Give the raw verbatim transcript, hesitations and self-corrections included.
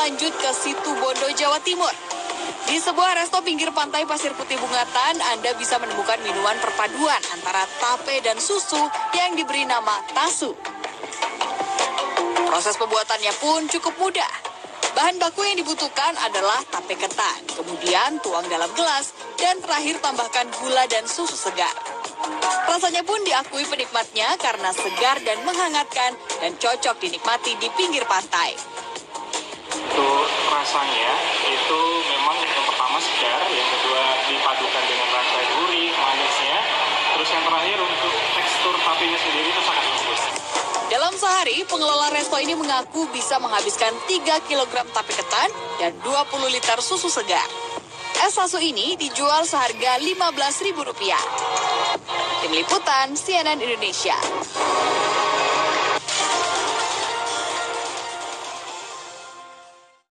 lanjut ke Situbondo, Jawa Timur. Di sebuah resto pinggir pantai Pasir Putih Bungatan, Anda bisa menemukan minuman perpaduan antara tape dan susu yang diberi nama tasu. Proses pembuatannya pun cukup mudah. Bahan baku yang dibutuhkan adalah tape ketan, kemudian tuang dalam gelas, dan terakhir tambahkan gula dan susu segar. Rasanya pun diakui penikmatnya karena segar dan menghangatkan dan cocok dinikmati di pinggir pantai. Untuk rasanya itu memang yang pertama segar, yang kedua dipadukan dengan rasa gurih, manisnya, terus yang terakhir untuk tekstur tapenya sendiri itu sangat lembut. Dalam sehari, pengelola resto ini mengaku bisa menghabiskan tiga kilogram tape ketan dan dua puluh liter susu segar. Es tasu ini dijual seharga lima belas ribu rupiah. Tim Liputan C N N Indonesia.